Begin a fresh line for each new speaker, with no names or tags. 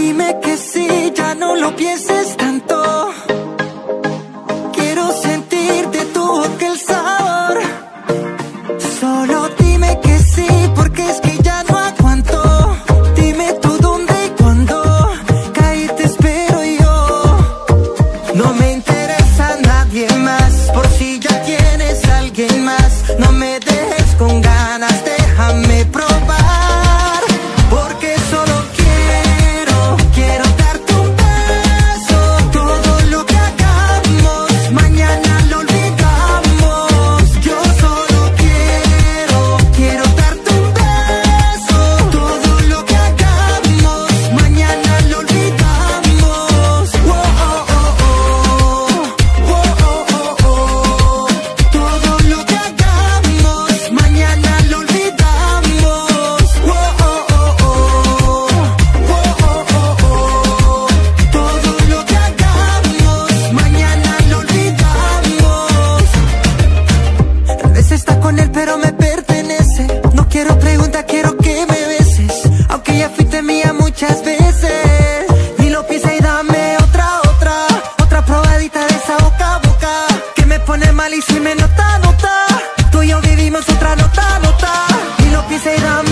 dime que sí, ya no lo pienses tanto. Quiero sentirte tu aquel sabor. Solo dime que sí, porque es que ya no aguanto. Dime tú dónde y cuándo, caí te espero yo. No me interesa nadie más, por si ya tienes a alguien más. No me dejes con ganas, déjame probar, porque solo quiero darte un beso. Todo lo que hagamos, mañana lo olvidamos. Yo solo quiero darte un beso. Todo lo que hagamos, mañana lo olvidamos. Oh, oh, oh, oh. Oh, oh, oh, oh. Todo lo que hagamos, mañana lo olvidamos. Oh, oh, oh, oh. Oh, oh, oh, oh. Todo lo que hagamos, mañana lo olvidamos. Tal vez está con él pero me pertenece. No quiero preguntar, quiero que me beses. Aunque ya fuiste mía muchas veces. Ni lo pienses y dame otra probadita de esa boca a boca, que me pone mal y si me nota. Tú y yo vivimos otra nota. Ni lo pienses y dame